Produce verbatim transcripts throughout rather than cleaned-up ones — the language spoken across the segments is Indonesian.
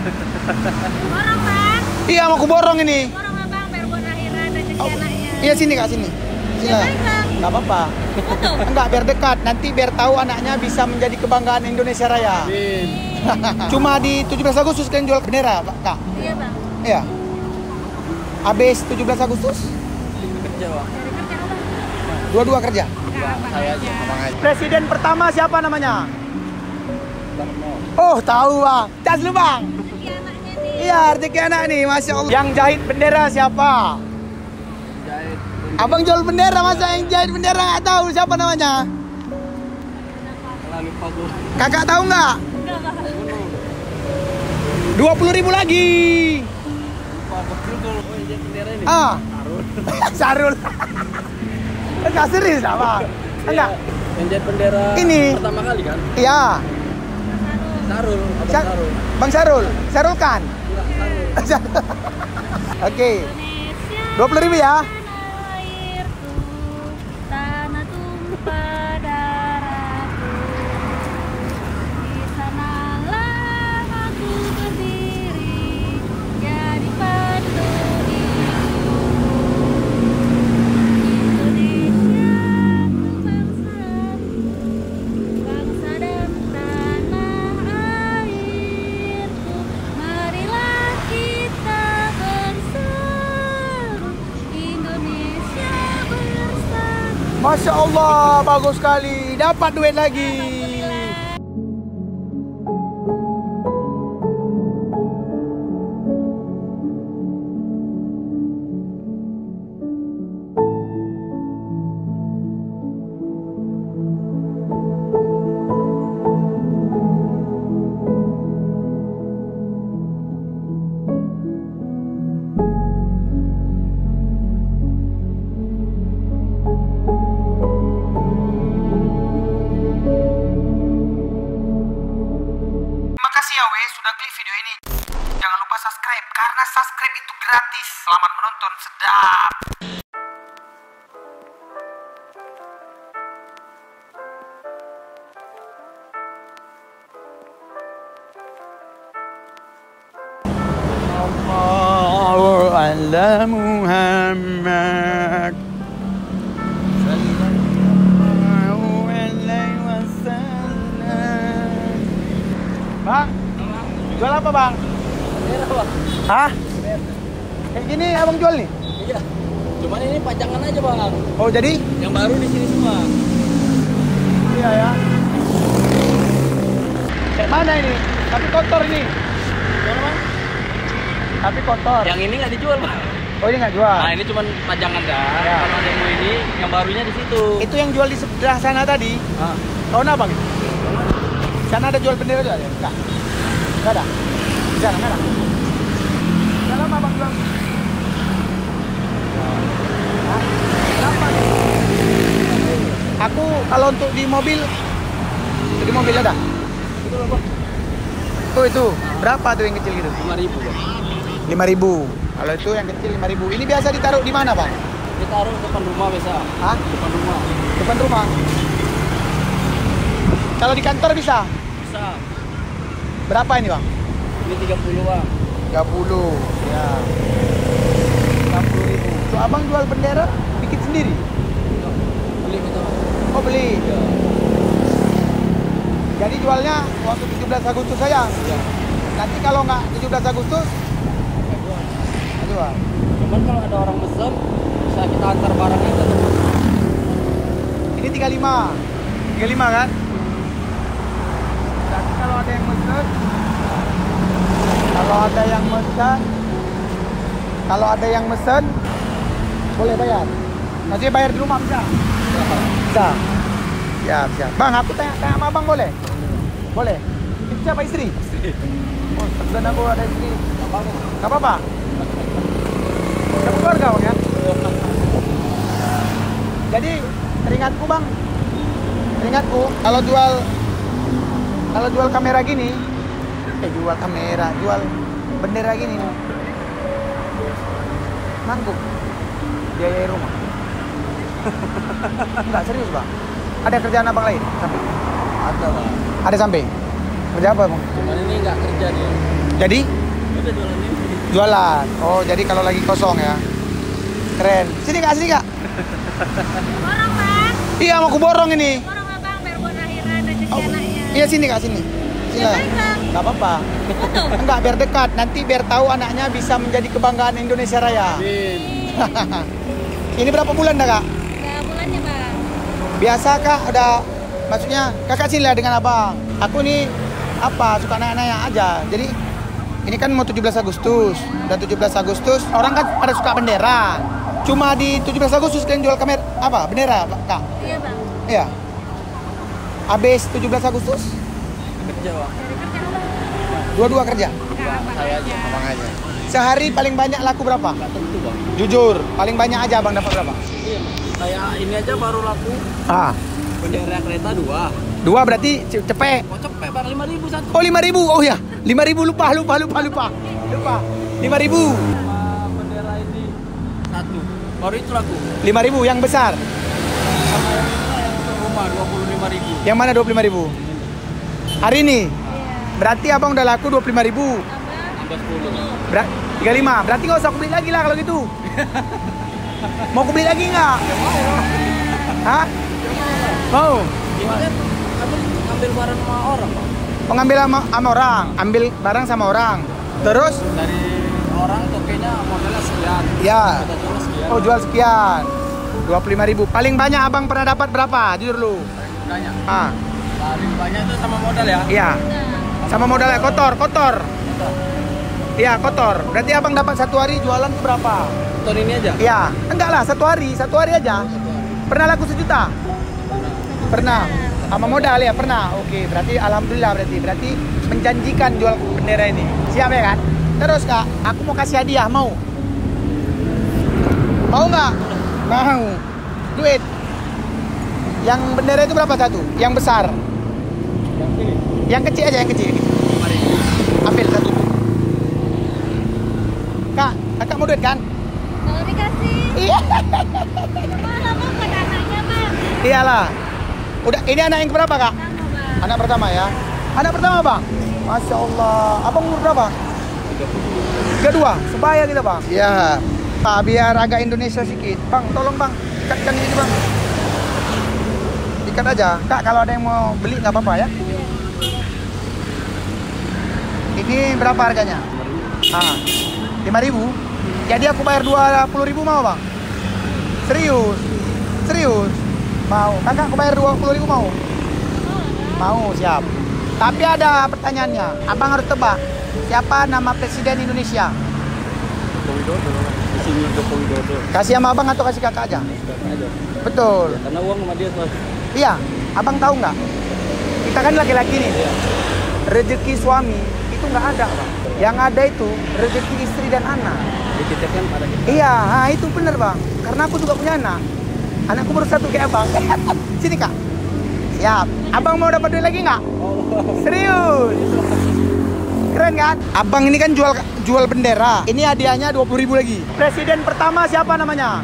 Borong bang. Iya mau ku borong ini. Borong abang biar buat akhiran rezeki Oh, anaknya. iya sini kak sini. Sini. Baik, Bang. Nggak apa-apa. Foto. Enggak biar dekat. Nanti biar tahu anaknya bisa menjadi kebanggaan Indonesia Raya. Cuma di tujuh belas Agustus kalian jual bendera, Pak, Kak? Iya bang. Iya. Habis tujuh belas Agustus? Kerja bang. Dari kerja abang. Dua-dua kerja. Enggak, abang Saya aja. aja. Presiden pertama siapa namanya? Oh, tahu bang. Cas lu bang. Rezeki anaknya nih. Iya, rezeki anak nih, masya Allah. Yang jahit bendera siapa? Jahit. Abang jual bendera, masa yang jahit bendera nggak tahu siapa namanya? Kalau lupa gue. Kakak tahu nggak? Enggak bang. Dua puluh ribu lagi. Lupa betul kalau oh, jahit bendera ini. Ah, Sarul. Sarul. Enggak serius lah bang. Enggak. Yang jahit bendera Ini. pertama kali kan? Iya. Sarul. Abang Sa- Sarul. Bang Sarul, Sarul kan? Enggak, Sarul. Oke, Indonesia. dua puluh ribu ya. Tanah airku, tanah tumpah darahku. Di sanalah aku berdiri, jadi pandu hidupku. Indonesia ku bangsaku, bangsa dan tanah airku. Marilah kita bersatu, Indonesia bersatu. Masya Allah, bagus sekali. Dapat duit lagi. Terima kasih ya weh sudah klik video ini. Jangan lupa subscribe karena subscribe itu gratis. Selamat menonton, sedap. Allahu ala Muhammad. Sallallahu alaihi wasallam. Bang, jual apa bang? Bendera bang. Hah? Kayak gini abang jual nih? Iya. Cuman ini pajangan aja bang. Oh jadi? Yang baru di sini semua. Iya ya. Kayak mana ini? Tapi kotor ini. Gimana bang? Tapi kotor. Yang ini nggak dijual bang. Oh ini nggak jual? Nah ini cuman pajangan dah. Ya. Kalau ada yang mau ini, yang barunya di situ. Itu yang jual di sebelah sana tadi. Ah. Tahu apa bang? Sana ada jual bendera juga ya? Enggak. Enggak ada. Di sana enggak ada. Udah lama bang jual. Hah? Berapa nih? Aku kalau untuk di mobil, di mobil ada. Itu loh bang. Tuh itu berapa tuh yang kecil gitu? Lima ribu bang. Lima ribu. Kalau itu yang kecil lima ribu. Ini biasa ditaruh di mana bang? Ditaruh depan rumah biasa. Hah? Depan rumah. Depan rumah. Kalau di kantor bisa? Bisa. Berapa ini bang? Ini tiga puluh bang. tiga puluh. Ya. enam puluh ribu. Tuh abang jual bendera bikin sendiri? Beli kita bang. Oh beli. Iya. Jadi jualnya waktu tujuh belas Agustus saya. Iya. Nanti kalau nggak tujuh belas Agustus, Nggak jual. nggak jual. Cuman kalau ada orang mesen, bisa kita antar barangnya ke tempat. Ini tiga puluh lima. tiga puluh lima kan? Berarti kalau ada yang mesen, kalau ada yang mesen, kalau ada yang mesen, boleh bayar. Nanti bayar di rumah bisa? Bisa. Ya bisa. Bang, aku tanya, tanya sama abang boleh? Boleh. Itu siapa istri? Oh, dan aku ada istri. Gak apa-apa. Satu keluarga bang ya. Jadi teringatku bang, teringatku kalau jual kalau jual kamera gini, eh jual kamera, jual bendera gini, nanggung biaya rumah. Enggak serius bang. Ada kerjaan abang lain samping? Ada bang. Ada samping? Kerja apa bang? Cuman ini nggak kerja dia. Jadi Udah jualan ini. jualan. Oh, jadi kalau lagi kosong ya. Keren. Sini Kak, sini Kak. Borong bang. Iya, mau ku borong ini. Borong abang biar buat akhiran rezeki Oh, anaknya. iya sini Kak, sini. Sini. Ya, baik, Bang. Enggak apa-apa. Foto. Enggak, biar dekat. Nanti biar tahu anaknya bisa menjadi kebanggaan Indonesia Raya. Amin. Ini berapa bulan dah Kak? Udah bulannya bang. Biasa Kak, udah maksudnya Kakak sini lah dengan Abang. Aku nih apa suka nanya-nanya aja. Jadi ini kan mau tujuh belas Agustus. Udah tujuh belas Agustus, orang kan pada suka bendera. Cuma di tujuh belas Agustus kalian jual kamera apa? Bendera, Kak? Iya bang. Iya. Habis tujuh belas Agustus, Kerja, Bang. Dari kerja bang. dua-dua kerja. Enggak abang saya aja. Abang aja. Sehari paling banyak laku berapa? Nggak tentu, Bang. Jujur, paling banyak aja Abang dapat berapa? Iya. Kayak ini aja baru laku Ah, bendera kereta dua. dua berarti ce- cepet. Kok cepet Bang, lima ribu satu. Oh, lima ribu. Oh ya, lima ribu lupa, lupa, lupa, lupa. Lupa. lima ribu. Sama bendera ini satu. Baru itu laku. lima ribu yang besar. Sama yang ini yang untuk rumah dua puluh lima ribu. Yang mana dua puluh lima ribu? Hari ini. Iya. Berarti Abang udah laku dua puluh lima ribu. Abang. Tambah sepuluh. Ber tiga puluh lima. Berarti nggak usah aku beli lagi lah kalau gitu. Mau aku beli lagi nggak? Hah? Mau? Gimana? Kamu ambil barang sama orang, Bang. Mengambil sama, sama orang, ambil barang sama orang. Terus? Dari orang tokenya modelnya sekian. Ya. Kita jual sekian. Oh, jual sekian. dua puluh lima ribu. Paling banyak Abang pernah dapat berapa? Jujur lu. Banyak. Ah, Paling banyak itu sama modal ya. iya. Sama modalnya kotor, kotor. Iya, kotor. Berarti Abang dapat satu hari jualan tuh berapa? Tahun ini aja. Iya, enggak lah, satu hari, satu hari aja. Pernah laku sejuta? Pernah. Sama modal ya, pernah. Oke, berarti alhamdulillah berarti. Berarti menjanjikan jual bendera ini. Siap ya kan? Terus Kak, aku mau kasih hadiah, mau? Mau nggak? Mau. Duit. Yang bendera itu berapa satu? Yang besar. Yang ini. Yang kecil aja, yang kecil. Mari. Ambil satu. Kak, kakak mau duit kan? Kalau dikasih. Iya. Cuma lama pada anaknya bang. Iyalah. Udah, ini anak yang berapa Kak? Sama bang. Anak pertama ya. Anak pertama Bang. Masya Allah. Abang umur berapa? tiga puluh dua. Sebaya kita Bang. Iya. Pak, biar agak Indonesia sedikit. Bang, tolong Bang. Ikatkan ini Bang. Ikat aja. Kak, kalau ada yang mau beli nggak apa-apa ya. Ini berapa harganya? Ah, lima ribu. Jadi aku bayar dua puluh ribu mau Bang? Serius? Serius? Mau. Kakak aku bayar dua puluh ribu mau? Mau, siap. Tapi ada pertanyaannya. Abang harus tebak. Siapa nama Presiden Indonesia? Joko Widodo. Insinyur Joko Widodo. Kasih sama abang atau kasih kakak aja? Sekarang aja. Betul. Karena uang sama dia tuh. Iya. Abang tahu nggak? Kita kan laki-laki nih. Iya. Rezeki suami itu nggak ada, Bang. Yang ada itu rezeki istri dan anak. Dititipkan pada kita. Iya, nah, itu bener Bang. Karena aku juga punya anak. Anakku baru satu kayak Abang. Sini Kak. Siap. Abang mau dapat duit lagi nggak? Serius? Keren kan? Abang ini kan jual jual bendera. Ini hadiahnya dua puluh ribu lagi. Presiden pertama siapa namanya?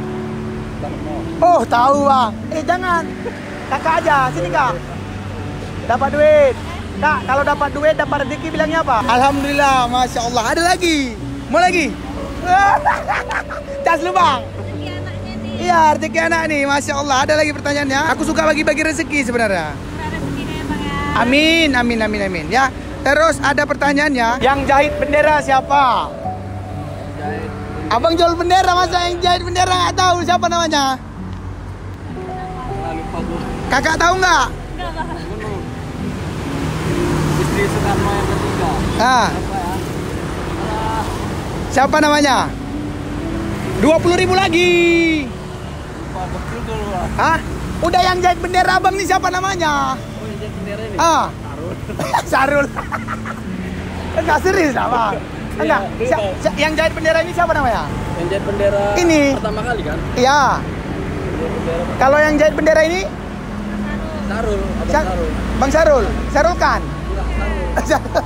Oh, tahu Bang. Eh, jangan. Kakak aja, sini Kak. Dapat duit. Kak, kalau dapat duit, dapat rezeki bilangnya apa? Alhamdulillah, Masya Allah. Ada lagi? Mau lagi? Tas lu Bang. Rezeki anaknya nih. Iya, rezeki anak nih, Masya Allah. Ada lagi pertanyaannya? Aku suka bagi-bagi rezeki sebenarnya. Murah rezekinya ya bang ya. Amin, amin, amin, amin. Ya, terus ada pertanyaannya. Yang jahit bendera siapa? Jahit. Abang jual bendera, masa yang jahit bendera nggak tahu siapa namanya? Nah, lupa gue. Kakak tahu nggak? Enggak bang. Bunuh. Istri Soekarno yang ketiga. Ah, Apa ya? Ah, siapa namanya? dua puluh ribu lagi. lupa betul dulu lah. Hah? Udah yang jahit bendera abang nih siapa namanya? Oh, yang jahit bendera ini. Ah, Sarul. Sarul. Enggak serius abang. Enggak. Iya, Si- si- yang jahit bendera ini siapa namanya? Yang jahit bendera Ini. pertama kali kan? Iya. Jahit bendera Kalau yang jahit bendera ini Sarul, Abang Sa- Sarul. Bang Sarul. Sarul kan? Enggak, Sarul.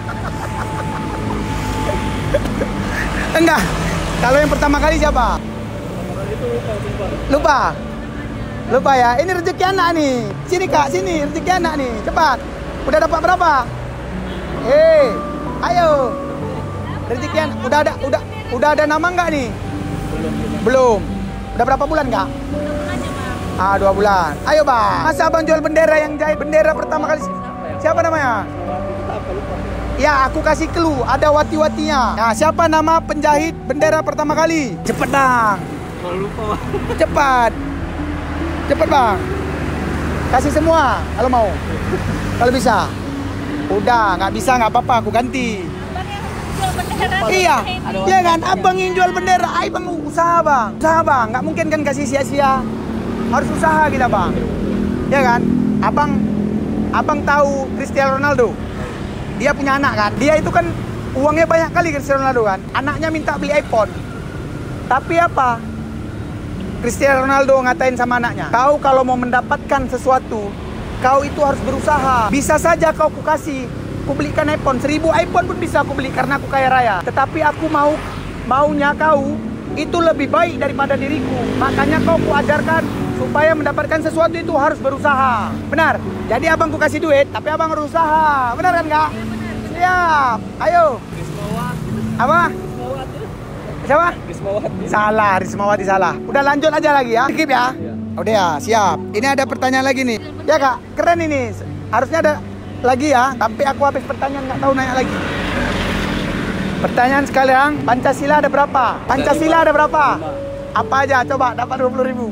Enggak. Kalau yang pertama kali siapa? Pertama kali itu lupa, lupa. Lupa. Lupa ya. Ini rezeki anak nih. Sini Kak, sini rezeki anak nih. Cepat. Udah dapat berapa? Eh, Ayo. Rezekian udah ada udah udah ada nama nggak nih? Belum. Udah berapa bulan nggak? Ah, dua bulan. Ayo bang. Masa abang jual bendera yang jahit bendera pertama kali? Siapa namanya? Ya, aku kasih clue. Ada wati-watinya. Nah, siapa nama penjahit bendera pertama kali? Cepet bang. lupa. Cepat. Cepet bang. Kasih semua kalau mau. Kalau bisa. Udah, nggak bisa nggak apa-apa. Aku ganti. Iya, iya kan, abang yang jual bendera, ay bang usaha bang, usaha bang, nggak mungkin kan kasih sia-sia, harus usaha kita bang, ya kan, abang, abang tahu Cristiano Ronaldo, dia punya anak kan, dia itu kan uangnya banyak kali Cristiano Ronaldo kan, anaknya minta beli iPhone, tapi apa, Cristiano Ronaldo ngatain sama anaknya, kau kalau mau mendapatkan sesuatu, kau itu harus berusaha, bisa saja kau ku kasih. Aku belikan iPhone, seribu iPhone pun bisa aku beli karena aku kaya raya. Tetapi aku mau maunya kau itu lebih baik daripada diriku. Makanya kau ku ajarkan supaya mendapatkan sesuatu itu harus berusaha. Benar? Jadi abang ku kasih duit, tapi abang harus usaha. Benar kan kak? Siap. Ayo. Apa? Siapa? Rismawati. Salah, Rismawati salah. Udah lanjut aja lagi ya. Skip ya. Udah ya, siap. Ini ada pertanyaan lagi nih. Ya kak, keren ini. Harusnya ada lagi ya, tapi aku habis pertanyaan nggak tahu nanya lagi. Pertanyaan sekarang, Pancasila ada berapa? Pancasila ada berapa? Apa aja? Coba dapat dua puluh ribu.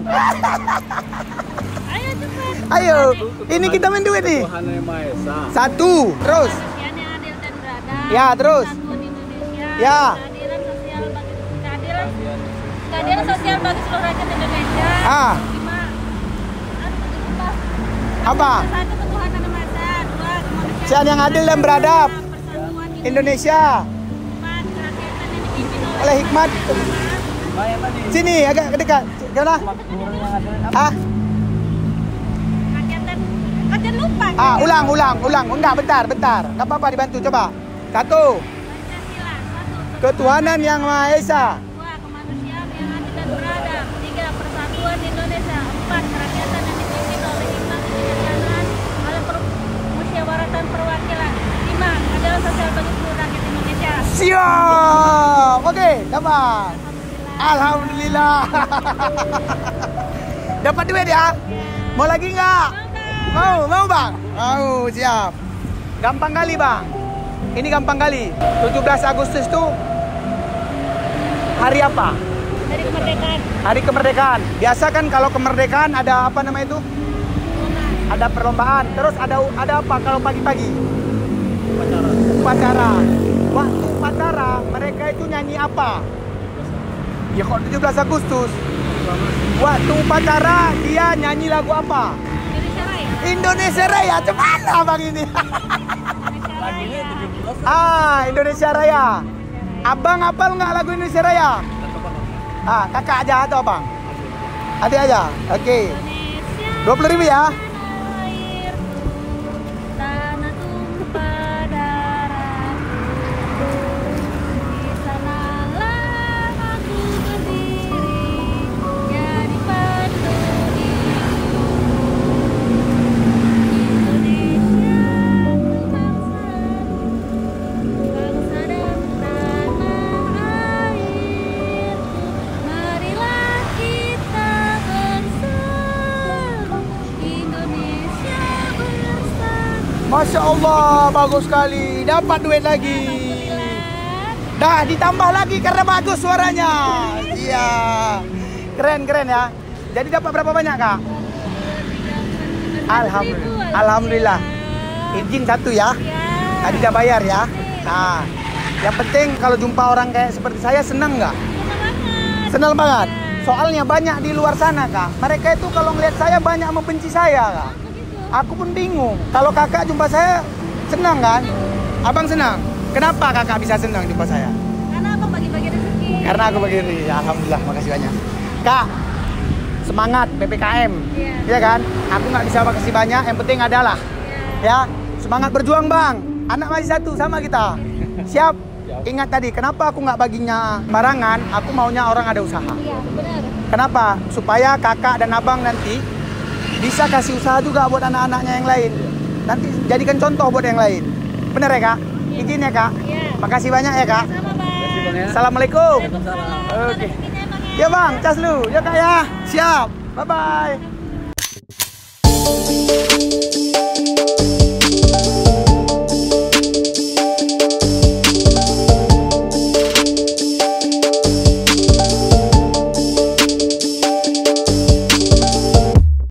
Ayo cepat. Ayo, ini kita main duit nih. Tuhan Yang Maha Esa. Satu, terus. Kemanusiaan yang adil dan beradab. Ya, terus. Kesatuan Indonesia. Ya. Keadilan sosial bagi keadilan keadilan sosial bagi seluruh rakyat Indonesia. Ah. Lima. Aduh, lupa. Apa? Satu, ketuhanan yang Maha Esa. Dua, kemanusiaan Sian yang adil dan beradab. Persatuan Indonesia. Empat, kerakyatan yang dipimpin oleh Oleh hikmat. Bayar tadi. Sini, agak dekat. Gimana? Makmur yang ada. Ah, kerakyatan. Kan jangan lupa. ah, ulang, ulang, ulang. Enggak, bentar, bentar. Enggak apa-apa dibantu, coba. Satu, Pancasila. Satu, ketuhanan yang Maha Esa. dua, kemanusiaan yang adil dan beradab. Tiga, persatuan Indonesia. Empat, kerakyatan yang dipimpin oleh hikmat kebijaksanaan oleh per- musyawaratan perwakilan. Lima, keadilan sosial bagi seluruh rakyat Indonesia. Siap. Oke, dapat. Alhamdulillah. Dapat duit ya? Mau lagi nggak? Mau, mau bang? Mau, siap. Gampang kali bang. Ini gampang kali. tujuh belas Agustus itu hari apa? Dari kemerdekaan. Hari kemerdekaan. Biasa kan kalau kemerdekaan ada apa namanya itu? Ada perlombaan. Terus ada ada apa kalau pagi-pagi? Upacara. Upacara. Waktu upacara mereka itu nyanyi apa? Ya kok tujuh belas Agustus. Waktu upacara dia nyanyi lagu apa? Indonesia Raya. Indonesia Raya. Cuman abang ini. Indonesia Lagunya Raya. tujuh belas. Ah, Indonesia Raya. Abang hafal nggak lagu Indonesia Raya? Ah, kakak aja atau abang? Adik aja. Oke. Indonesia. dua puluh ribu ya. Airku, tanah tumpah darahku. Di sanalah aku berdiri, jadi pandu hidupku. Indonesia bangsa, bangsa dan tanah airku. Marilah kita bersama, Indonesia bersama. Masya Allah, bagus sekali. Dapat duit lagi. Dah ditambah lagi karena bagus suaranya. Iya. Keren, keren ya. Jadi dapat berapa banyak, Kak? Alhamdulillah. Alhamdulillah. Izin satu ya. Tadi udah bayar ya. Nah, yang penting kalau jumpa orang kayak seperti saya senang nggak? Senang banget. Soalnya banyak di luar sana, Kak. Mereka itu kalau ngeliat saya banyak membenci saya, Kak. Aku pun bingung. Kalau kakak jumpa saya senang kan? Abang senang. Kenapa kakak bisa senang jumpa saya? Karena abang bagi-bagi rezeki. Karena aku begini. Alhamdulillah, makasih banyak. Kak, semangat P P K M. Iya. Iya kan? Aku nggak bisa makasih banyak. Yang penting adalah Iya. ya semangat berjuang bang. Anak masih satu sama kita. Siap. Ingat tadi, kenapa aku nggak baginya barangan? Aku maunya orang ada usaha. Iya, benar. Kenapa? Supaya kakak dan abang nanti bisa kasih usaha juga buat anak-anaknya yang lain. Nanti jadikan contoh buat yang lain. Bener ya kak? Iya. izin ya kak. Iya. Makasih banyak ya kak. Sama bang. Bang ya. Assalamualaikum. Waalaikumsalam. Oke. Rezekinya, Bang, ya. Ya bang, cas lu. Ya kak ya. Siap. Bye bye.